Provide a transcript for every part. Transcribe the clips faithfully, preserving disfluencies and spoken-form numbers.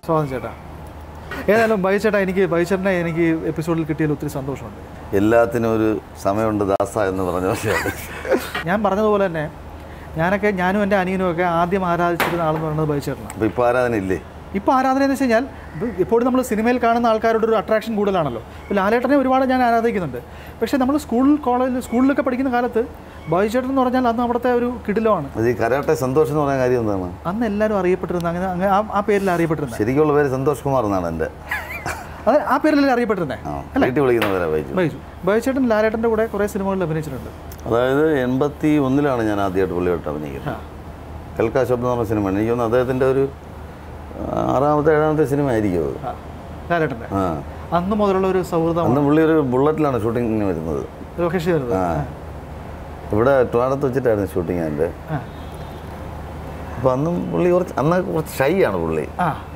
സ്വാഗതം ചേട്ടാ. ഏതായാലും ബൈച്ചേട്ടാ, എനിക്ക് ബൈച്ചേട്ടനെ എനിക്ക് എപ്പിസോഡിൽ കിട്ടിയതിൽ ഒത്തിരി സന്തോഷമുണ്ട്. എല്ലാത്തിനും ഒരു സമയമുണ്ട് ദാസ എന്ന് പറഞ്ഞ പോലെയാണ്. ഞാൻ പറഞ്ഞതുപോലെ തന്നെ ഞാനൊക്കെ ഞാനും എൻ്റെ അനിയനും ഒക്കെ ആദ്യം ആരാധിച്ചിരുന്ന ആളെന്ന് പറയുന്നത് ബൈച്ചേട്ടനാണ്. അപ്പോൾ ഇപ്പോൾ ആരാധന ഇല്ലേ? ഇപ്പോൾ ആരാധന എന്ന് വെച്ച് കഴിഞ്ഞാൽ ഇപ്പോഴും നമ്മൾ സിനിമയിൽ കാണുന്ന ആൾക്കാരുടെ ഒരു അട്രാക്ഷൻ കൂടുതലാണല്ലോ. ഇപ്പോൾ ലാലേട്ടനെ ഒരുപാട് ഞാൻ ആരാധിക്കുന്നുണ്ട്. പക്ഷേ നമ്മൾ സ്കൂൾ കോളേജിൽ സ്കൂളിലൊക്കെ പഠിക്കുന്ന കാലത്ത് ബൈച്ചേട്ടൻ എന്ന് പറഞ്ഞാൽ അന്ന് അവിടുത്തെ ഒരു കിടിലമാണ്. അത് ഈ കരാട്ടെ സന്തോഷം എന്ന് പറഞ്ഞ കാര്യം എന്താണ്? അന്ന് എല്ലാവരും അറിയപ്പെട്ടിരുന്നത് അങ്ങനെ അങ്ങനെ ആ പേരിൽ അറിയപ്പെട്ടിരുന്നത്. ശരിക്കുള്ള പേര് സന്തോഷ് കുമാർ എന്നാണ് എൻ്റെ. അത് ആ പേരിലല്ലേ അറിയപ്പെട്ടിരുന്നത്? വീട്ടിൽ വിളിക്കുന്നവരാ ബൈജു. ബൈജു ബൈച്ചേട്ടൻ ലാലേട്ടൻ്റെ കൂടെ കുറേ സിനിമകളിൽ അഭിനയിച്ചിട്ടുണ്ട്. അതായത് എൺപത്തി ഒന്നിലാണ് ഞാൻ ആദ്യമായിട്ട് പുള്ളിയോട്ട് അഭിനയിക്കുന്നത്. കൽക്കാ ശബ്ദം എന്ന് പറഞ്ഞ സിനിമയാണ്. എനിക്ക് തോന്നുന്നു അദ്ദേഹത്തിൻ്റെ ഒരു ആറാമത്തെ ഏഴാമത്തെ സിനിമ ആയിരിക്കും അത് ലാലേട്ടൻ്റെ. ആ അന്ന് മുതലുള്ള ഒരു സൗഹൃദം. അന്ന് പുള്ളി ഒരു ബുള്ളറ്റിലാണ് ഷൂട്ടിങ്ങിന് വരുന്നത്. ലൊക്കേഷൻ വരുന്നത് ആ ഇവിടെ ട്രിവാൻഡ്രത്ത് വെച്ചിട്ടായിരുന്നു ഷൂട്ടിങ് എൻ്റെ. അപ്പം അന്നും പുള്ളി കുറച്ച് അന്ന് കുറച്ച് ഷൈ ആണ് പുള്ളി.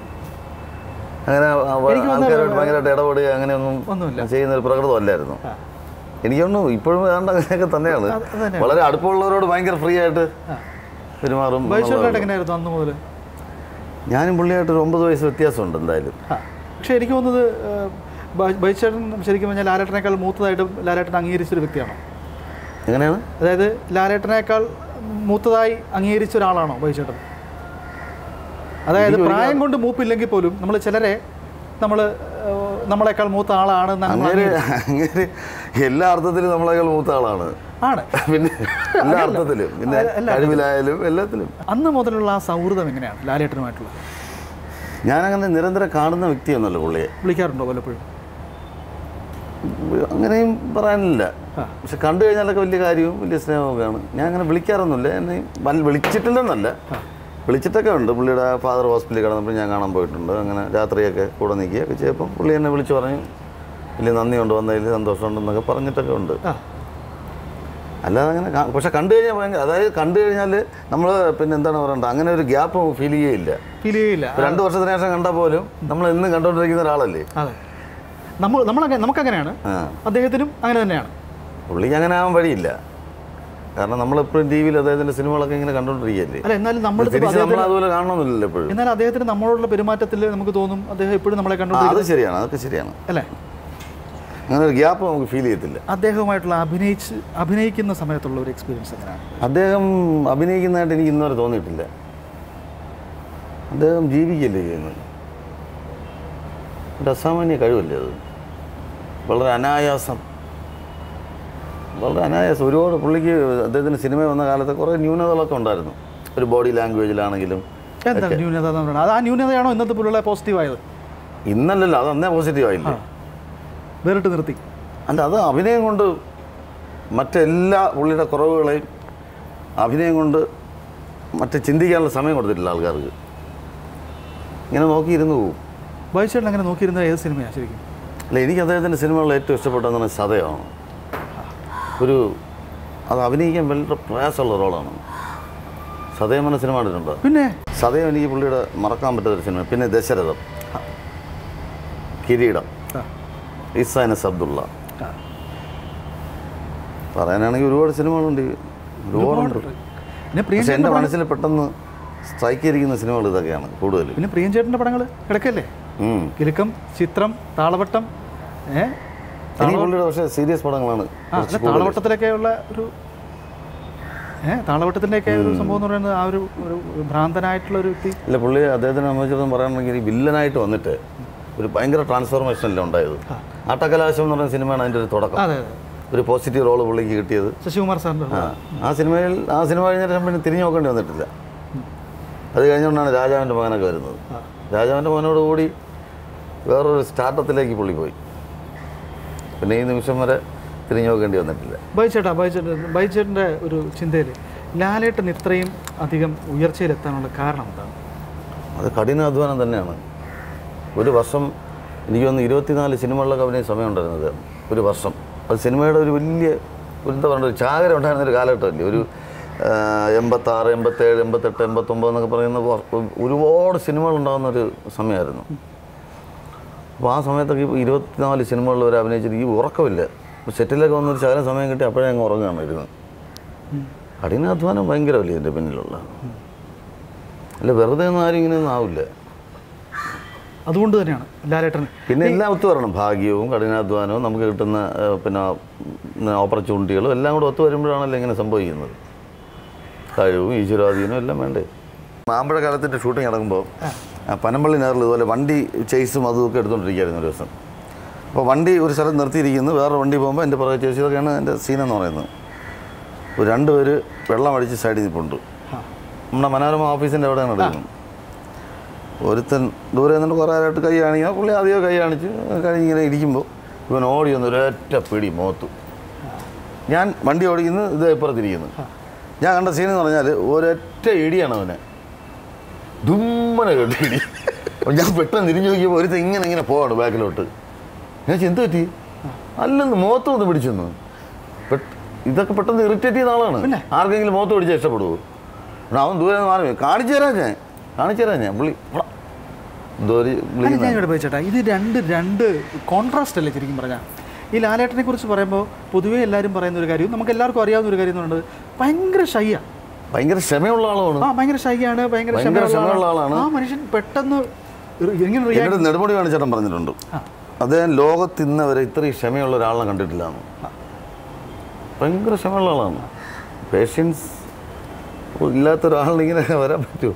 അങ്ങനെ ആൾക്കാരോട് ഭയങ്കരമായിട്ട് ഇടപെടുക അങ്ങനെയൊന്നും ചെയ്യുന്ന ഒരു പ്രകൃതമല്ലായിരുന്നു. എനിക്കൊന്നും ഇപ്പോഴും ഏതാണ്ട് അങ്ങനെയൊക്കെ തന്നെയാണ്. വളരെ അടുപ്പമുള്ളവരോട് ഭയങ്കര ഫ്രീ ആയിട്ട് പെരുമാറും. അന്ന് മുതൽ ഞാനും പുള്ളിയായിട്ട് ഒരു ഒമ്പത് വയസ്സ് വ്യത്യാസമുണ്ട് എന്തായാലും. പക്ഷേ എനിക്ക് തോന്നുന്നത് ബൈച്ചേട്ടൻ ശരിക്കും പറഞ്ഞാൽ ലാലേട്ടനേക്കാൾ മൂത്തതായിട്ട് ലാലേട്ടൻ അംഗീകരിച്ചൊരു വ്യക്തിയാണോ? എങ്ങനെയാണ്? അതായത് ലാലേട്ടനേക്കാൾ മൂത്തതായി അംഗീകരിച്ച ഒരാളാണോ ബൈച്ചേട്ടൻ? അതായത് പ്രായം കൊണ്ട് മൂപ്പില്ലെങ്കിൽ പോലും നമ്മൾ ചിലരെ നമ്മൾ നമ്മളെക്കാൾ മൂത്ത ആളാണ്. അങ്ങനെ അങ്ങനെ എല്ലാ അർത്ഥത്തിലും നമ്മളെക്കാൾ മൂത്ത ആളാണ് ആണ് പിന്നെ എല്ലാ അർത്ഥത്തിലും, പിന്നെ കഴിവിലായാലും എല്ലാത്തിലും. അന്ന് മുതലുള്ള ആ സൗഹൃദം എങ്ങനെയാണ് ലാലേട്ടനുമായിട്ടുള്ള? ഞാനങ്ങനെ നിരന്തരം കാണുന്ന വ്യക്തിയൊന്നുമല്ല പുള്ളിയെ. വിളിക്കാറുണ്ടോ പലപ്പോഴും? അങ്ങനെയും പറയാനില്ല. പക്ഷെ കണ്ടു കഴിഞ്ഞാലൊക്കെ വലിയ കാര്യവും വലിയ സ്നേഹമൊക്കെയാണ്. ഞാൻ അങ്ങനെ വിളിക്കാറൊന്നുമില്ല. എന്നെ വിളിച്ചിട്ടില്ലെന്നല്ല, വിളിച്ചിട്ടൊക്കെ ഉണ്ട്. പുള്ളിയുടെ ഫാദർ ഹോസ്പിറ്റലിൽ കിടന്നപ്പോൾ ഞാൻ കാണാൻ പോയിട്ടുണ്ട്. അങ്ങനെ രാത്രിയൊക്കെ കൂടെ നിൽക്കുകയൊക്കെ ചെയ്യപ്പം പുള്ളി എന്നെ വിളിച്ച് പറഞ്ഞു വലിയ നന്ദിയുണ്ട്, വന്നതിൽ സന്തോഷമുണ്ടെന്നൊക്കെ പറഞ്ഞിട്ടൊക്കെ ഉണ്ട്. അല്ലാതെ അങ്ങനെ പക്ഷെ കണ്ടു കഴിഞ്ഞാൽ ഭയങ്കര, അതായത് കണ്ടു കഴിഞ്ഞാൽ നമ്മൾ പിന്നെ എന്താണ് പറയേണ്ടത്, അങ്ങനെ ഒരു ഗ്യാപ്പ് ഫീൽ ചെയ്യില്ല. ഫീൽ ചെയ്യില്ല. രണ്ട് വർഷത്തിന് ശേഷം കണ്ടാൽ പോലും നമ്മൾ എന്നും കണ്ടുകൊണ്ടിരിക്കുന്ന ഒരാളല്ലേ. നമ്മൾ നമ്മളൊക്കെ നമുക്കങ്ങനെയാണ്. അദ്ദേഹത്തിനും അങ്ങനെ തന്നെയാണ്. പുള്ളിക്ക് അങ്ങനെ ആവാൻ വഴിയില്ല. കാരണം നമ്മളെപ്പോഴും ടി വിയിൽ അദ്ദേഹത്തിൻ്റെ സിനിമകളൊക്കെ ഇങ്ങനെ കണ്ടുകൊണ്ടിരിക്കുകയല്ലേ. അല്ല, എന്നാലും നമ്മൾ നമ്മൾ അതുപോലെ കാണണമെന്നില്ലല്ലോ എപ്പോഴും. എന്നാൽ അദ്ദേഹത്തിന് നമ്മളോടുള്ള പെരുമാറ്റത്തിൽ നമുക്ക് തോന്നും അദ്ദേഹം എപ്പോഴും നമ്മളെ കണ്ടു. അത് ശരിയാണ്, അതൊക്കെ ശരിയാണ് അല്ലേ. അങ്ങനെ ഒരു ഗ്യാപ്പ് നമുക്ക് ഫീൽ ചെയ്യത്തില്ല. അദ്ദേഹവുമായിട്ടുള്ള അഭിനയിച്ച് അഭിനയിക്കുന്ന സമയത്തുള്ള ഒരു എക്സ്പീരിയൻസ് എങ്ങനെയാണ്? അദ്ദേഹം അഭിനയിക്കുന്നതായിട്ട് എനിക്ക് ഇന്നുവരെ തോന്നിയിട്ടില്ല. അദ്ദേഹം ജീവിക്കല്ലേ ചെയ്യുന്നത്. ഒരു അസാമാന്യ കഴിവല്ലേ അത്. വളരെ അനായാസം വളരെ അനായാസം ഒരുപാട് പുള്ളിക്ക് അദ്ദേഹത്തിൻ്റെ സിനിമ വന്ന കാലത്ത് കുറേ ന്യൂനതകളൊക്കെ ഉണ്ടായിരുന്നു. ഒരു ബോഡി ലാംഗ്വേജിലാണെങ്കിലും. എന്താ ന്യൂനത? അത് ആ ന്യൂനതയാണോ ഇന്നത്തെ പുള്ളിയുടെ പോസിറ്റീവായത്? ഇന്നല്ലല്ലോ, അത് അന്നേ പോസിറ്റീവായില്ലേ. വേറിട്ട് നിർത്തി. അല്ല, അത് അഭിനയം കൊണ്ട് മറ്റെല്ലാ പുള്ളിയുടെ കുറവുകളെയും അഭിനയം കൊണ്ട് മറ്റേ ചിന്തിക്കാനുള്ള സമയം കൊടുത്തിട്ടില്ല ആൾക്കാർക്ക്. ഇങ്ങനെ നോക്കിയിരുന്നു പോകും. ബൈച്ചേട്ടൻ അങ്ങനെ നോക്കിയിരുന്നത് ഏത് സിനിമയാണ് ശരിക്കും? അല്ല, എനിക്ക് അദ്ദേഹത്തിൻ്റെ സിനിമകളിൽ ഏറ്റവും ഇഷ്ടപ്പെട്ടതെന്ന് പറഞ്ഞാൽ സതയാണ്. ഒരു അത് അഭിനയിക്കാൻ വളരെ പ്രയാസമുള്ള റോളാണ്. സതയം എന്ന സിനിമ കണ്ടിട്ടുണ്ടോ? പിന്നെ സതയം എനിക്ക് പുള്ളിയുടെ മറക്കാൻ പറ്റാത്തൊരു സിനിമ. പിന്നെ ദശരഥം, കിരീടം, ഇസാനസ് അബ്ദുള്ള, പറയാനാണെങ്കിൽ ഒരുപാട് സിനിമകളുണ്ട്, ഒരുപാടുണ്ട്. പക്ഷെ എൻ്റെ മനസ്സിൽ പെട്ടെന്ന് സ്ട്രൈക്ക് ചെയ്തിരിക്കുന്ന സിനിമകൾ ഇതൊക്കെയാണ് കൂടുതൽ. പിന്നെ പ്രിയൻചേട്ടൻ്റെ പടങ്ങൾ കിടക്കല്ലേ? കിലുക്കം, ചിത്രം, താളവട്ടം. എനിക്ക് പുള്ളിയുടെ പക്ഷേ സീരിയസ് പടങ്ങളാണ്. താളവട്ടത്തിലൊക്കെയുള്ള ഒരു ഏഹ് താളവട്ടത്തിൻ്റെയൊക്കെ ഒരു സംഭവം എന്ന് പറയുന്നത് ആ ഒരു ഒരു ഭ്രാന്തനായിട്ടുള്ള ഒരു വ്യക്തി. ഇല്ല, പുള്ളി അദ്ദേഹത്തിനെ സംബന്ധിച്ചിടത്തോളം പറയുകയാണെങ്കിൽ വില്ലനായിട്ട് വന്നിട്ട് ഒരു ഭയങ്കര ട്രാൻസ്ഫോർമേഷനല്ലേ ഉണ്ടായത്. ആട്ടക്കലാശം എന്ന് പറയുന്ന സിനിമയാണ് അതിൻ്റെ ഒരു തുടക്കം. ഒരു പോസിറ്റീവ് റോള് പുള്ളിക്ക് കിട്ടിയത് ശശികുമാർ സാറിൻ്റെ. ആ സിനിമയിൽ ആ സിനിമ കഴിഞ്ഞിട്ട് പിന്നെ തിരിഞ്ഞു നോക്കേണ്ടി വന്നിട്ടില്ല. അത് കഴിഞ്ഞുകൊണ്ടാണ് രാജാവിൻ്റെ മകനൊക്കെ വരുന്നത്. രാജാവിൻ്റെ മകനോട് കൂടി വേറൊരു സ്റ്റാർട്ടത്തിലേക്ക് പുള്ളി പോയി. പിന്നെ ഈ നിമിഷം വരെ തിരിഞ്ഞു നോക്കേണ്ടി വന്നിട്ടില്ല. ബൈച്ചേട്ടാ ബൈച്ചേട്ടൻ ബൈച്ചേട്ടൻ്റെ ഒരു ചിന്തയിൽ ലാലേട്ടൻ ഇത്രയും അധികം ഉയർച്ചയിലെത്താനുള്ള കാരണം എന്താണ്? അത് കഠിനാധ്വാനം തന്നെയാണ്. ഒരു വർഷം എനിക്ക് തോന്നുന്നു ഇരുപത്തിനാല് സിനിമകളിലൊക്കെ അഭിനയ സമയം ഉണ്ടായിരുന്നത്. ഒരു വർഷം അത് സിനിമയുടെ ഒരു വലിയ ഒരു എന്താ പറയുക, ഒരു ചാകര ഉണ്ടായിരുന്നൊരു കാലഘട്ടമല്ലേ. ഒരു എൺപത്താറ് എൺപത്തേഴ് എൺപത്തെട്ട് എൺപത്തൊമ്പത് എന്നൊക്കെ പറയുന്ന ഒരുപാട് സിനിമകളുണ്ടാകുന്നൊരു സമയമായിരുന്നു. അപ്പോൾ ആ സമയത്തൊക്കെ ഇപ്പോൾ ഇരുപത്തിനാല് സിനിമകളിൽ വരെ അഭിനയിച്ചിട്ട് ഈ ഉറക്കമില്ല. അപ്പോൾ സെറ്റിലൊക്കെ വന്നൊരു ശകലം സമയം കിട്ടി അപ്പോഴേ അങ്ങ് ഉറങ്ങുകയാണ് ഇരുന്നത്. കഠിനാധ്വാനം ഭയങ്കരമല്ലേ ഇതിൻ്റെ പിന്നിലുള്ള. അല്ല, വെറുതെ ഒന്നും ആരും ഇങ്ങനെയൊന്നും ആവില്ല. അതുകൊണ്ട് തന്നെയാണ് ലാലേട്ടന് പിന്നെ എല്ലാം ഒത്തു വരണം. ഭാഗ്യവും കഠിനാധ്വാനവും നമുക്ക് കിട്ടുന്ന പിന്നെ ഓപ്പർച്യൂണിറ്റികളും എല്ലാം കൂടെ ഒത്തു വരുമ്പോഴാണല്ലോ ഇങ്ങനെ സംഭവിക്കുന്നത്. കഴിവും ഈശ്വരാധീനവും എല്ലാം വേണ്ടേ. മാമ്പഴ കാലത്തിൻ്റെ ഷൂട്ടിംഗ് നടക്കുമ്പോൾ പനമ്പള്ളി നേറിൽ ഇതുപോലെ വണ്ടി ചേസും അതും ഒക്കെ എടുത്തുകൊണ്ടിരിക്കുകയായിരുന്നു ഒരു ദിവസം. അപ്പോൾ വണ്ടി ഒരു സ്ഥലത്ത് നിർത്തിയിരിക്കുന്നു, വേറെ വണ്ടി പോകുമ്പോൾ എൻ്റെ പുറകെ ചേച്ചി, ഇതൊക്കെയാണ് എൻ്റെ സീനെന്ന് പറയുന്നത്. ഒരു രണ്ട് പേര് വെള്ളം അടിച്ച് സൈഡിൽ നിൽപ്പുണ്ട്. നമ്മുടെ മനോരമ ഓഫീസിൻ്റെ അവിടെയാണ് എടുക്കുന്നത്. ഒരുത്തൻ ദൂരെ നിന്നിട്ട് കുറേ ആയിട്ട് കൈ കാണിക്കുക, പുള്ളി ആദ്യമോ കൈ കാണിച്ച് കഴിഞ്ഞിങ്ങനെ ഇരിക്കുമ്പോൾ ഇവൻ ഓടി വന്ന് ഒരൊറ്റ പിടി മുഖത്തു. ഞാൻ വണ്ടി ഓടിക്കുന്നത് ഇത് ഇപ്പുറത്തിരിക്കുന്നു. ഞാൻ കണ്ട സീനെന്ന് പറഞ്ഞാൽ ഒരൊറ്റ ഇടിയാണ് അവനെ, ദുമ്മനെ കേട്ട് ഇടി. ഞാൻ പെട്ടെന്ന് തിരിഞ്ഞു നോക്കിയപ്പോൾ ഒരുത്തൻ ഇങ്ങനെ ഇങ്ങനെ പോവാണ് ബാക്കിലോട്ട്. ഞാൻ എന്ത് പറ്റി? അല്ലെന്ന് മുഖത്ത് വന്ന് പിടിച്ചെന്ന്. ഇതൊക്കെ പെട്ടെന്ന് ഇറിറ്റേറ്റ് ചെയ്ത ആളാണ്. ആർക്കെങ്കിലും മുഖത്ത് പിടിച്ചാൽ ഇഷ്ടപ്പെടുവോ? അവൻ ദൂരെ നിന്ന് മാറി കാണിച്ചു തരാം, ഞാൻ കാണിച്ചു തരാം ഞാൻ പുള്ളി ഞാൻ ഇവിടെ പോയിച്ചേട്ടാ. ഇത് രണ്ട് രണ്ട് കോൺട്രാസ്റ്റ് അല്ലേ ശരിക്കും പറഞ്ഞാൽ. ഈ ലാലേട്ടനെ കുറിച്ച് പറയുമ്പോൾ പൊതുവേ എല്ലാവരും പറയുന്ന ഒരു കാര്യം, നമുക്ക് എല്ലാവർക്കും അറിയാവുന്ന ഒരു കാര്യം എന്ന് പറയുന്നത് ഭയങ്കര ഷൈയാണ്, ഭയങ്കര ക്ഷമയുള്ള ആളാണ്. ആ ഭയങ്കര ഷൈയാണ്, ഭയങ്കര ക്ഷമയുള്ള ആളാണ്. ആ മനുഷ്യൻ പെട്ടെന്ന് ഇങ്ങനെ നെടുമുടി കാണിച്ചേട്ടൻ പറഞ്ഞിട്ടുണ്ട്, അദ്ദേഹം ലോകത്തിന്ന് വരെ ഇത്രയും ക്ഷമയുള്ള ഒരാളെ കണ്ടിട്ടില്ല. ഭയങ്കര ക്ഷമയുള്ള ആളാണ്. പേഷ്യൻസ് ഇല്ലാത്ത ഒരാളിന് ഇങ്ങനെ വരാൻ പറ്റുമോ?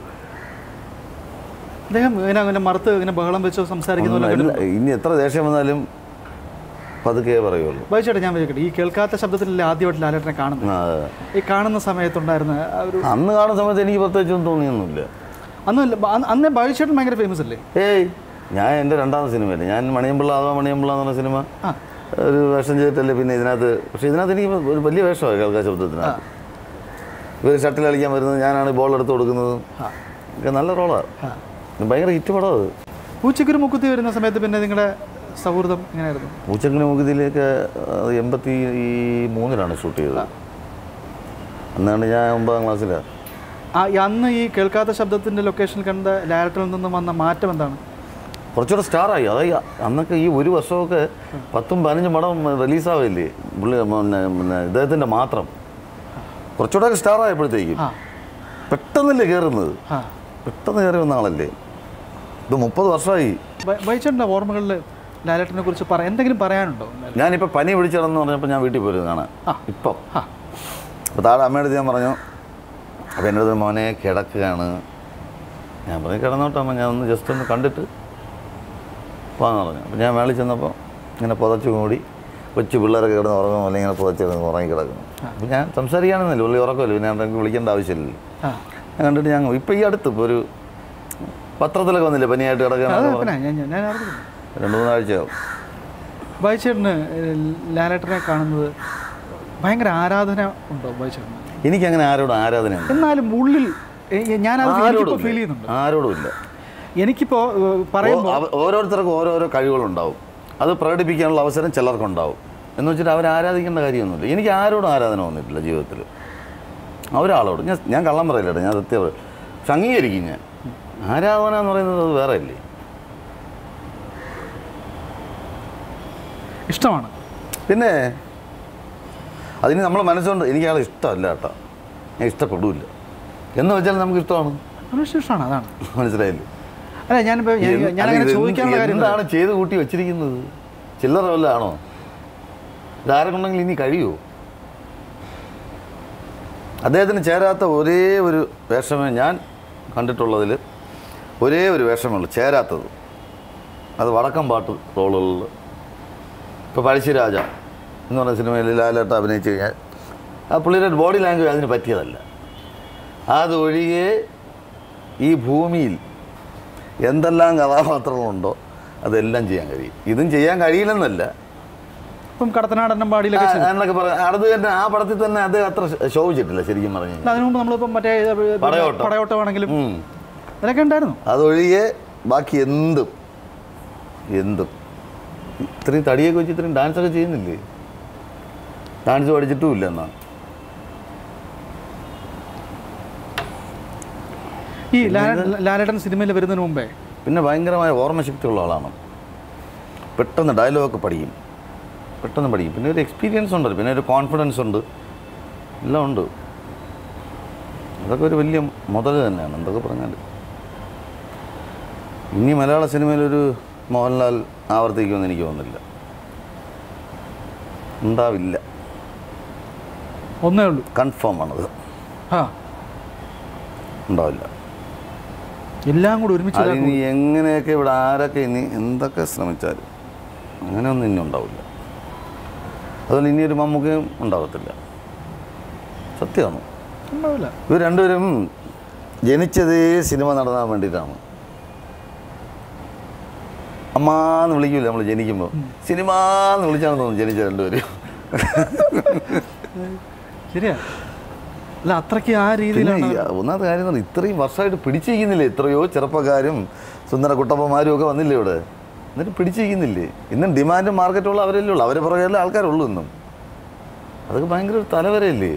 അദ്ദേഹം ഇങ്ങനെ മറുത്ത് ഇങ്ങനെ ബഹളം വെച്ചോ സംസാരിക്കുന്ന ഇനി എത്ര ദേഷ്യം വന്നാലും പതുക്കെ പറയുള്ളൂ. ബൈച്ചേട്ടാ ഞാൻ ചോദിക്കട്ടെ, ഈ കേൾക്കാത്ത ശബ്ദത്തിലല്ലേ ആദ്യമായിട്ട് ലാലേട്ടനെ കാണുന്നത്? ഈ കാണുന്ന സമയത്തുണ്ടായിരുന്ന ഒരു അന്ന് കാണുന്ന സമയത്ത് എനിക്ക് പ്രത്യേകിച്ചൊന്നും തോന്നിയൊന്നുമില്ല. അന്നല്ല, അന്നേ ബൈച്ചേട്ടൻ ഭയങ്കര ഫേമസ് അല്ലേ? ഏയ് ഞാൻ എൻ്റെ രണ്ടാമത്തെ സിനിമയല്ലേ, ഞാൻ മണിയമ്പിള്ള അഥവാ മണിയമ്പിള്ള എന്ന് പറഞ്ഞ സിനിമ ഒരു വേഷം ചെയ്തിട്ടല്ലേ പിന്നെ ഇതിനകത്ത്. പക്ഷേ ഇതിനകത്ത് എനിക്ക് ഒരു വലിയ വേഷമാണ് കേൾക്കാത്ത ശബ്ദത്തിനകത്ത്. ഇവർ ഷട്ടിൽ കളിക്കാൻ വരുന്നത്, ഞാനാണ് ബോൾ എടുത്ത് കൊടുക്കുന്നത്. ഒക്കെ നല്ല റോളാണ്, ഭയങ്കര ഹിറ്റ് പടം അത്. പൂച്ചക്കൊരു മുക്കുത്തി വരുന്ന സമയത്ത് പിന്നെ നിങ്ങളുടെ സൗഹൃദം എങ്ങനെയായിരുന്നു? പൂച്ചക്കിന് മുക്കുതിയിലേക്ക് എൺപത്തി മൂന്നിലാണ് ഷൂട്ട് ചെയ്തത്. അന്നാണ് ഞാൻ ഒമ്പതാം ക്ലാസ്സിലാണ്. അന്ന് ഈ കേൾക്കാത്ത ശബ്ദത്തിൻ്റെ ലൊക്കേഷനിൽ കണ്ട ലാലേട്ടനിൽ നിന്നും വന്ന മാറ്റം എന്താണ്? കുറച്ചുകൂടെ സ്റ്റാറായി. അതായത് അന്നൊക്കെ ഈ ഒരു വർഷമൊക്കെ പത്തും പതിനഞ്ചും പടം റിലീസാവില്ലേ പുള്ളി പിന്നെ ഇദ്ദേഹത്തിൻ്റെ മാത്രം. കുറച്ചുകൂടെ സ്റ്റാറായപ്പോഴത്തേക്കും പെട്ടെന്നല്ലേ കയറുന്നത്, പെട്ടെന്ന് കയറി വന്ന ആളല്ലേ. ഇത് മുപ്പത് വർഷമായി. ബൈച്ചേട്ടൻ്റെ ഓർമ്മകളിൽ ലാലേട്ടനെ കുറിച്ച് പറ എന്തെങ്കിലും പറയാനുണ്ടോ? ഞാനിപ്പോൾ പനി പിടിച്ചിടന്ന് പറഞ്ഞപ്പോൾ ഞാൻ വീട്ടിൽ പോയിരുന്നു കാണാൻ. ഇപ്പം അപ്പോൾ താഴെ അമ്മയുടെ ഞാൻ പറഞ്ഞു, അപ്പോൾ എൻ്റെ അടുത്ത് മോനെ കിടക്കുകയാണ്. ഞാൻ പറഞ്ഞു കിടന്നോട്ടെ അമ്മ, ഞാൻ ഒന്ന് ജസ്റ്റ് ഒന്ന് കണ്ടിട്ട് പോകാന്ന് പറഞ്ഞു. അപ്പോൾ ഞാൻ മേളിൽ ചെന്നപ്പോൾ ഇങ്ങനെ പുതച്ചു മൂടി കൊച്ചു പിള്ളേരൊക്കെ കിടന്ന് ഉറങ്ങും, അല്ലെങ്കിൽ ഇങ്ങനെ പുതച്ചിരുന്ന് ഉറങ്ങി കിടക്കുന്നു. അപ്പോൾ ഞാൻ സംസാരിക്കുകയാണെന്നല്ലോ, പുള്ളി ഉറക്കമല്ലോ, പിന്നെ എനിക്ക് വിളിക്കേണ്ട ആവശ്യമില്ലല്ലോ. ഞാൻ കണ്ടിട്ട് ഞാൻ ഇപ്പോൾ ഈ അടുത്ത് ഇപ്പോൾ ഒരു പത്രത്തിലൊക്കെ വന്നില്ലേ പനിയായിട്ട് കിടക്കുകയാണ്, രണ്ട് മൂന്നാഴ്ചയാവും. ബൈച്ചേട്ടന് ലാലേട്ടനെ കാണുന്നത് ഭയങ്കര ആരാധന ഉണ്ടോ ബൈച്ചേട്ടന്? എനിക്കങ്ങനെ ആരോടും ആരാധന, എന്നാലും ഉള്ളിൽ ഞാൻ ഫീൽ ചെയ്യുന്നുണ്ട്. ആരോടും ഇല്ല. എനിക്കിപ്പോൾ പറയുമ്പോൾ ഓരോരുത്തർക്കും ഓരോരോ കഴിവുകളുണ്ടാവും, അത് പ്രകടിപ്പിക്കാനുള്ള അവസരം ചിലർക്കുണ്ടാവും. എന്ന് വെച്ചിട്ട് അവർ ആരാധിക്കേണ്ട കാര്യമൊന്നുമില്ല. എനിക്ക് ആരോടും ആരാധന വന്നിട്ടില്ല ജീവിതത്തിൽ, ഒരാളോട്. ഞാൻ ഞാൻ കള്ളം പറയില്ല, ഞാൻ സത്യം പക്ഷെ അംഗീകരിക്കും. ഞാൻ ആരാധന എന്ന് പറയുന്നത് അത് വേറെ അല്ലേ, ഇഷ്ടമാണ്. പിന്നെ അതിന് നമ്മളെ മനസ്സുകൊണ്ട് എനിക്ക് ആളെ ഇഷ്ടമല്ല കേട്ടോ, ഞാൻ ഇഷ്ടപ്പെടില്ല എന്ന് വെച്ചാൽ നമുക്ക് ഇഷ്ടമാണ്, ഇഷ്ടമാണ്. അതാണ് മനസ്സിലായില്ലേ? അല്ല ഞാനിപ്പോൾ ഞാനങ്ങനെ ചോദിക്കാനുള്ള കാര്യം എന്താണ് ചെയ്ത് കൂട്ടി വെച്ചിരിക്കുന്നത്? ചില്ലറ വല്ല ആണോ? ഇതാരെക്കൊണ്ടെങ്കിൽ ഇനി കഴിയുമോ? അദ്ദേഹത്തിന് ചേരാത്ത ഒരേ ഒരു വേഷമേ ഞാൻ കണ്ടിട്ടുള്ളതിൽ ഒരേ ഒരു വേഷമുള്ളൂ ചേരാത്തത്, അത് വടക്കം പാട്ട് റോളുകളിൽ. ഇപ്പോൾ പഴശ്ശിരാജ എന്ന് പറഞ്ഞ സിനിമയിൽ ലാലേട്ട അഭിനയിച്ച് കഴിഞ്ഞാൽ ആ പുള്ളിയുടെ ബോഡി ലാംഗ്വേജ് അതിന് പറ്റിയതല്ല. അതൊഴികെ ഈ ഭൂമിയിൽ എന്തെല്ലാം കഥാപാത്രങ്ങളുണ്ടോ അതെല്ലാം ചെയ്യാൻ കഴിയും. ഇതും ചെയ്യാൻ കഴിയില്ലെന്നല്ല, ഇപ്പം കടത്തനാടൻ പാടിയിലൊക്കെ എന്നൊക്കെ പറയാം. അത് തന്നെ ആ പടത്തിൽ തന്നെ അത് അത്ര ശോഭിച്ചിട്ടില്ല ശരിക്കും പറഞ്ഞു. അതിനു മുമ്പ് നമ്മളിപ്പം മറ്റേ പടയോട്ടമാണെങ്കിലും അതിലൊക്കെ ഉണ്ടായിരുന്നു. അതൊഴികെ ബാക്കി എന്തും എന്തും ഇത്രയും തടിയൊക്കെ വെച്ച് ഇത്രയും ഡാൻസൊക്കെ ചെയ്യുന്നില്ലേ? ഡാൻസ് പഠിച്ചിട്ടുമില്ല എന്നാണ്. ഈ ലാലേട്ടൻ സിനിമയിൽ വരുന്നതിന് മുമ്പേ പിന്നെ ഭയങ്കരമായ ഓർമ്മശക്തിയുള്ള ആളാണ്. പെട്ടെന്ന് ഡയലോഗൊക്കെ പഠിക്കും, പെട്ടെന്ന് പഠിക്കും. പിന്നെ ഒരു എക്സ്പീരിയൻസ് ഉണ്ട്, പിന്നെ ഒരു കോൺഫിഡൻസ് ഉണ്ട്, എല്ലാം ഉണ്ട്. അതൊക്കെ ഒരു വലിയ മുതൽ തന്നെയാണ് എന്തൊക്കെ പറഞ്ഞാൽ. ഇനി മലയാള സിനിമയിലൊരു മോഹൻലാൽ ആവർത്തിക്കുമെന്ന് എനിക്ക് തോന്നുന്നില്ല. ഉണ്ടാവില്ല. ഒന്നേ ഉള്ളൂ, കൺഫേം ആണത്. ആ ഉണ്ടാവില്ല. എല്ലാം കൂടി ഒരുമിച്ച് ഇനി എങ്ങനെയൊക്കെ ഇവിടെ ആരൊക്കെ ഇനി എന്തൊക്കെ ശ്രമിച്ചാലും അങ്ങനെയൊന്നും ഇനി ഉണ്ടാവില്ല. അതുപോലെ ഇനിയൊരു മമ്മൂക്കയും ഉണ്ടാകത്തില്ല. സത്യമാണ്. ഉണ്ടാവില്ല. ഇവർ രണ്ടുപേരും ജനിച്ചതേ സിനിമ നടത്താൻ വേണ്ടിയിട്ടാണ്. അമ്മാന്ന് വിളിക്കൂല നമ്മൾ ജനിക്കുമ്പോൾ, സിനിമാന്ന് വിളിച്ചാണെന്ന് തോന്നുന്നു ജനിച്ച രണ്ടുപേരും. ശരിയാ. അല്ല അത്രയ്ക്ക് ആ രീതിയിലാണ്. ഒന്നാമത്തെ കാര്യം എന്ന് പറഞ്ഞാൽ ഇത്രയും വർഷമായിട്ട് പിടിച്ചിരിക്കുന്നില്ലേ? എത്രയോ ചെറുപ്പക്കാരും സുന്ദര കുട്ടപ്പന്മാരും ഒക്കെ വന്നില്ലേ ഇവിടെ, എന്നിട്ട് പിടിച്ചിരിക്കുന്നില്ലേ? ഇന്നും ഡിമാൻഡും മാർക്കറ്റുള്ള അവരല്ലേ ഉള്ളൂ, അവരെ പുറകെ ആൾക്കാരുള്ളൂ ഇന്നും. അതൊക്കെ ഭയങ്കര ഒരു തലവരയല്ലേ?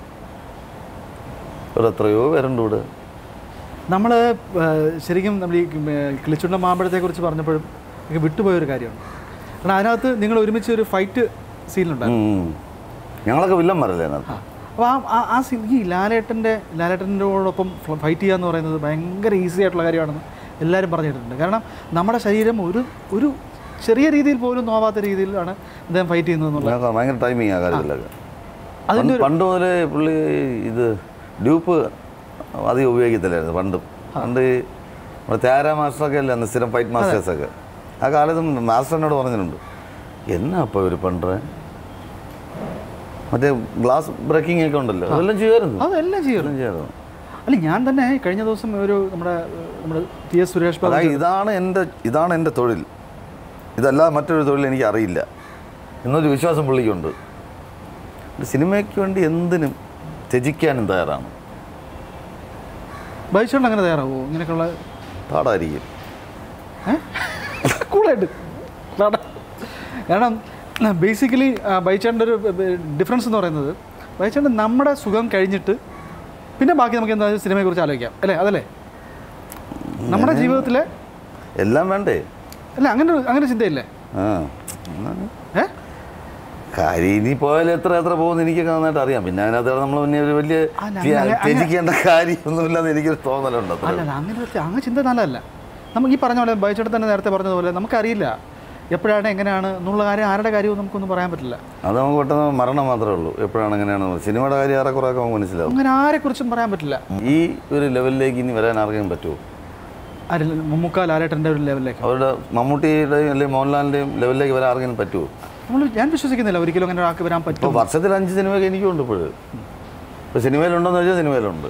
ഇവിടെ എത്രയോ പേരുണ്ട് ഇവിടെ. നമ്മൾ ശരിക്കും നമ്മൾ ഈ കിളിച്ചുണ്ട മാമ്പഴത്തെക്കുറിച്ച് പറഞ്ഞപ്പോഴും എനിക്ക് വിട്ടുപോയൊരു കാര്യമാണ്. കാരണം അതിനകത്ത് നിങ്ങൾ ഒരുമിച്ച് ഒരു ഫൈറ്റ് സീനിലുണ്ടായിരുന്നു. ഞങ്ങളൊക്കെ വില്ലന്മാരല്ലേ അതിനകത്ത്. അപ്പോൾ ആ ആ സീൻ ഈ ലാലേട്ടൻ്റെ ലാലേട്ടൻ്റെയോടൊപ്പം ഫൈറ്റ് ചെയ്യുക എന്ന് പറയുന്നത് ഭയങ്കര ഈസി ആയിട്ടുള്ള കാര്യമാണെന്ന് എല്ലാവരും പറഞ്ഞിട്ടുണ്ട്. കാരണം നമ്മുടെ ശരീരം ഒരു ഒരു ചെറിയ രീതിയിൽ പോലും നോവാത്ത രീതിയിലാണ് അദ്ദേഹം ഫൈറ്റ് ചെയ്യുന്നത്. ഭയങ്കര ടൈമിങ് ആ കാര്യത്തിലൊക്കെ. അതിൻ്റെ പണ്ട് മുതലേ പുള്ളി ഇത് ഡ്യൂപ്പ് അധികം ഉപയോഗിക്കത്തില്ലായിരുന്നു പണ്ടും. പണ്ട് നമ്മുടെ ത്യാര മാസ്റ്ററൊക്കെ അല്ലേ അന്ന് സ്ഥിരം ഫൈറ്റ് മാസ്റ്റേഴ്സൊക്കെ. ആ കാലത്തും മാസ്റ്റർ എന്നോട് പറഞ്ഞിട്ടുണ്ട്, എന്നാ അപ്പോൾ ഇവർ പണ്ട് മറ്റേ ഗ്ലാസ് ബ്രേക്കിംഗ് ഒക്കെ ഉണ്ടല്ലോ, അതെല്ലാം ചെയ്യുമായിരുന്നു. അതെല്ലാം ചെയ്യാറുണ്ട്. അല്ല ഞാൻ തന്നെ കഴിഞ്ഞ ദിവസം ഒരു നമ്മുടെ നമ്മുടെ ടി എസ് സുരേഷ് ബാബു, ഇതാണ് എൻ്റെ ഇതാണ് എൻ്റെ തൊഴിൽ, ഇതല്ലാതെ മറ്റൊരു തൊഴിൽ എനിക്ക് അറിയില്ല എന്നൊരു വിശ്വാസം പുള്ളിക്കുണ്ട്. സിനിമയ്ക്ക് വേണ്ടി എന്തിനും ത്യജിക്കാനും തയ്യാറാണ്. ബൈച്ചേട്ടൻ അങ്ങനെ തയ്യാറാവോ? ഇങ്ങനെയൊക്കെയുള്ള പാടായിരിക്കും കൂളായിട്ട്. കാരണം ബേസിക്കലി ബൈച്ചേട്ടൻ്റെ ഒരു ഡിഫറൻസ് എന്ന് പറയുന്നത്, ബൈച്ചേട്ടൻ നമ്മുടെ സുഖം കഴിഞ്ഞിട്ട് പിന്നെ ബാക്കി നമുക്ക് എന്താ സിനിമയെക്കുറിച്ച് ആലോചിക്കാം അല്ലേ? അതല്ലേ നമ്മുടെ ജീവിതത്തിലെ എല്ലാം വേണ്ടേ? അല്ല അങ്ങനെ അങ്ങനെ ചിന്തയില്ലേ? ഏ കാര്യം ഇനി പോയാലും എത്ര എത്ര പോകുമെന്ന് എനിക്കൊക്കെ നന്നായിട്ട് അറിയാം. പിന്നെ അതിനകത്ത് നമ്മൾ പിന്നെ ഒരു വലിയ ത്യജിക്കേണ്ട കാര്യമൊന്നുമില്ലെന്ന് എനിക്കൊരു തോന്നലുണ്ട്. അല്ല അങ്ങനെ അങ്ങനെ ചിന്ത നല്ലതല്ല. നമുക്ക് ഈ പറഞ്ഞ പോലെ ബൈച്ചേട്ടൻ തന്നെ നേരത്തെ പറഞ്ഞതുപോലെ നമുക്കറിയില്ല എപ്പോഴാണ് എങ്ങനെയാണ് എന്നുള്ള കാര്യം, ആരുടെ കാര്യവും നമുക്കൊന്നും പറയാൻ പറ്റില്ല. അത് നമുക്ക് പെട്ടെന്ന് മരണം മാത്രമേ ഉള്ളൂ. എപ്പോഴാണ് എങ്ങനെയാണെന്ന് സിനിമയുടെ കാര്യം ഏറെക്കുറെ ഒക്കെ നമുക്ക് മനസ്സിലാവും. അങ്ങനെ ആരെക്കുറിച്ചും പറയാൻ പറ്റില്ല. ഈ ഒരു ലെവലിലേക്ക് ഇനി വരാൻ ആർക്കെങ്കിലും പറ്റുമോ? മമ്മൂക്ക ലാലേട്ടൻ്റെ ഒരു ലെവലിലേക്ക്, അവരുടെ മമ്മൂട്ടിയുടെയും അല്ലെങ്കിൽ മോഹൻലാലിൻ്റെയും ലെവലിലേക്ക് വരാൻ ആർക്കെങ്കിലും പറ്റുമോ? നമ്മൾ ഞാൻ വിശ്വസിക്കുന്നില്ല ഒരിക്കലും അങ്ങനെ ഒരാൾക്ക് വരാൻ പറ്റും. ഇപ്പോൾ വർഷത്തിൽ അഞ്ച് സിനിമയൊക്കെ എനിക്കുണ്ട് ഇപ്പോഴും. ഇപ്പോൾ സിനിമയിലുണ്ടോയെന്ന് വെച്ചാൽ സിനിമയിലുണ്ട്.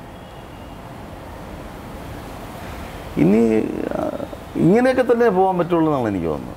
ഇനി ഇങ്ങനെയൊക്കെ തന്നെ പോകാൻ പറ്റുള്ളൂ എന്നാണ് എനിക്ക് തോന്നുന്നത്.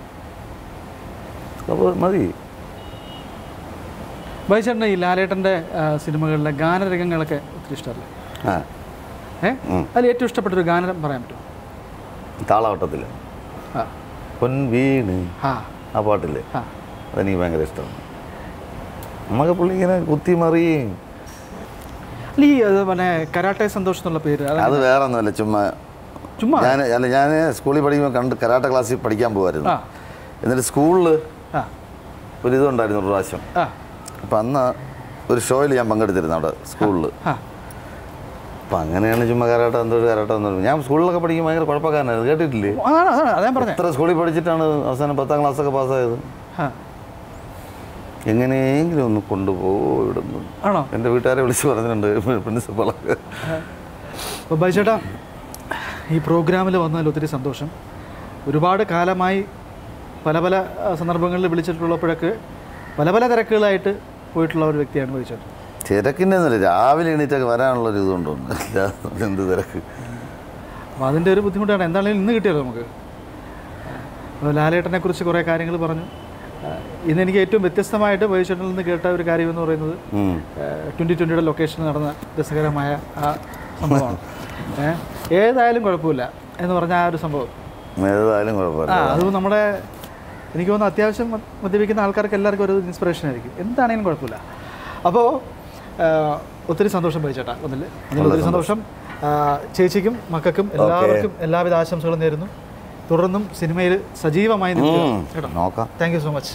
അപ്പോൾ മതി. ബൈച്ചേട്ടൻ്റെ ഈ ലാലേട്ടൻ്റെ സിനിമകളിലെ ഗാനരംഗങ്ങളൊക്കെ ഒത്തിരി ഇഷ്ടമല്ലേ? ആ ഏ അതിൽ ഏറ്റവും ഇഷ്ടപ്പെട്ടൊരു ഗാനം പറയാൻ പറ്റുമോ? താളവട്ടത്തിൽ ആ പൊൻവീണ് ആ ആ പാട്ടില്ലേ, അതെനിക്ക് ഭയങ്കര ഇഷ്ടമാണ്. നമുക്ക് പുള്ളി ഇങ്ങനെ കുത്തി മറിയും. അല്ല ഈ പിന്നെ കരാട്ടെ സന്തോഷ് എന്നുള്ള പേര് അത് വേറെ ഒന്നുമല്ല, ചുമ്മാ ചുമ്മാ ഞാൻ അല്ല ഞാൻ സ്കൂളിൽ പഠിക്കുമ്പോൾ കണ്ട് കരാട്ടെ ക്ലാസ്സിൽ പഠിക്കാൻ പോകുമായിരുന്നു. എന്നിട്ട് സ്കൂളിൽ ഒരു ഇതുണ്ടായിരുന്നു ഒരു പ്രാവശ്യം. അപ്പം അന്ന് ഒരു ഷോയിൽ ഞാൻ പങ്കെടുത്തിരുന്നു അവിടെ സ്കൂളിൽ. അപ്പം അങ്ങനെയാണ് ചുമ്മാ കരാട്ട എന്തോ ഒരു കരാട്ട എന്ന് പറഞ്ഞു. ഞാൻ സ്കൂളിലൊക്കെ പഠിക്കുമ്പോൾ ഭയങ്കര കുഴപ്പക്കാരനായിരുന്നു, കേട്ടിട്ടില്ലേ? എത്ര സ്കൂളിൽ പഠിച്ചിട്ടാണ് അവസാനം പത്താം ക്ലാസ്സൊക്കെ പാസ്സായത്. എങ്ങനെയെങ്കിലും ഒന്ന് കൊണ്ടുപോകും ഇവിടെ നിന്ന്. എൻ്റെ വീട്ടുകാരെ വിളിച്ച് പറഞ്ഞിട്ടുണ്ട് പ്രിൻസിപ്പളൊക്കെ. അപ്പോൾ ബൈച്ചേട്ടാ ഈ പ്രോഗ്രാമിൽ വന്നതിൽ ഒത്തിരി സന്തോഷം. ഒരുപാട് കാലമായി പല പല സന്ദർഭങ്ങളിൽ വിളിച്ചിട്ടുള്ളപ്പോഴൊക്കെ പല പല തിരക്കുകളായിട്ട് പോയിട്ടുള്ള ഒരു വ്യക്തിയാണ് ബൈച്ചേട്ടൻ. തിരക്കിൻ്റെ ഒന്നുമില്ല, രാവിലെ എണീറ്റൊക്കെ വരാനുള്ളൊരു ഇതുകൊണ്ടൊന്നും എന്ത് തിരക്ക്. അപ്പോൾ അതിൻ്റെ ഒരു ബുദ്ധിമുട്ടാണ്. എന്താണെങ്കിലും ഇന്ന് കിട്ടിയല്ലോ നമുക്ക്. ലാലേട്ടനെ കുറിച്ച് കുറേ കാര്യങ്ങൾ പറഞ്ഞു. ഇന്ന് എനിക്ക് ഏറ്റവും വ്യത്യസ്തമായിട്ട് ബൈച്ചേട്ടനിൽ നിന്ന് കേട്ട ഒരു കാര്യം എന്ന് പറയുന്നത് ട്വൻറ്റി ട്വൻറ്റിയുടെ ലൊക്കേഷൻ നടന്ന രസകരമായ ആ സംഭവമാണ്. ഏതായാലും കുഴപ്പമില്ല എന്ന് പറഞ്ഞ ആ ഒരു സംഭവം ഏതായാലും കുഴപ്പമില്ല. ആ അത് നമ്മുടെ എനിക്ക് തോന്നുന്നു അത്യാവശ്യം മദ്യപിക്കുന്ന ആൾക്കാർക്ക് എല്ലാവർക്കും ഒരു ഇൻസ്പിറേഷൻ ആയിരിക്കും. എന്താണെങ്കിലും കുഴപ്പമില്ല. അപ്പോൾ ഒത്തിരി സന്തോഷം ബൈച്ചേട്ടാ വന്നില്ല. അതിൽ ഒത്തിരി സന്തോഷം. ചേച്ചിക്കും മക്കൾക്കും എല്ലാവർക്കും എല്ലാവിധ ആശംസകളും നേരുന്നു. തുടർന്നും സിനിമയിൽ സജീവമായി നിൽക്കുക കേട്ടോ. നോക്കാം. Thank you so much.